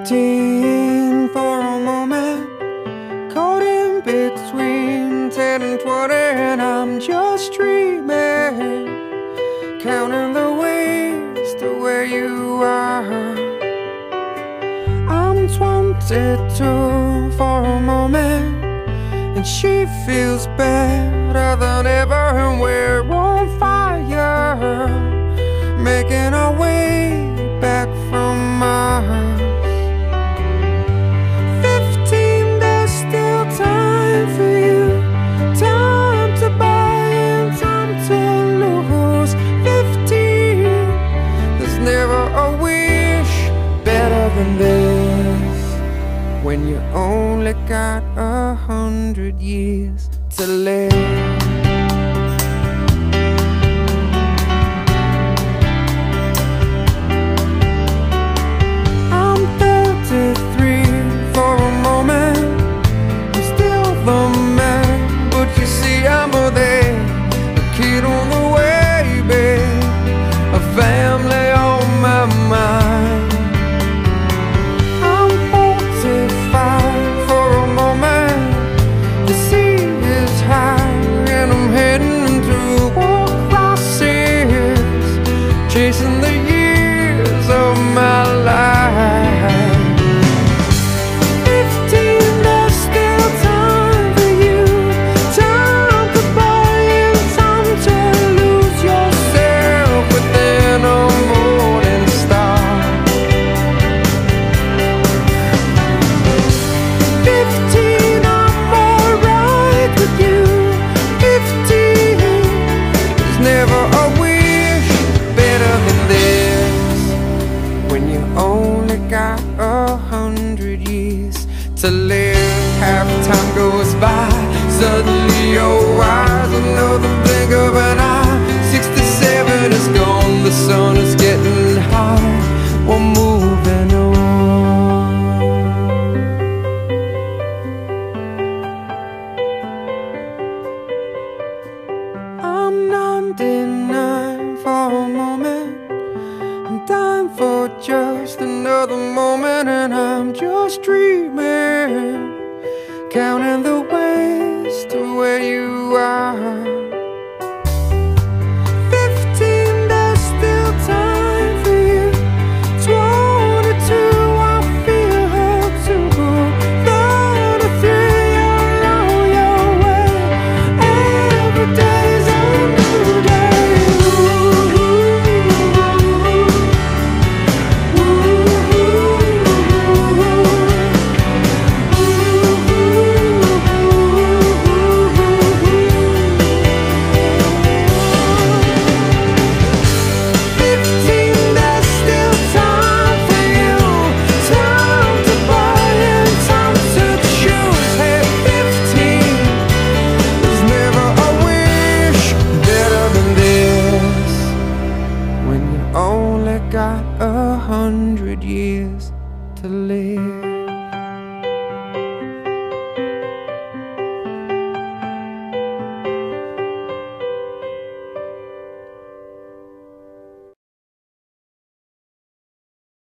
15 for a moment, caught in between 10 and 20, and I'm just dreaming, counting the ways to where you are. I'm 22 for a moment, and she feels better than ever, and we're on fire, making our way back from Mars. 15, there's still time for you, time to buy and time to lose. 15, there's never a wish better than this, when you only got 100 years to live. Chasing the years of my life. 15, there's still time for you, time to buy and time to lose yourself within a morning star. 15, I'm alright with you. 15, there's never a only got 100 years to live. Half time goes by, suddenly you're wise, another blink of an eye. 67 is gone, the sun is getting high, we're moving on. I'm 99 for a moment, I'm dying for just another moment, and I'm just dreaming, counting the ways to where you are. 15, there's still time for you. 22, I feel her too. 33, you're on your way. Every day's a new day. Only got 100 years to live.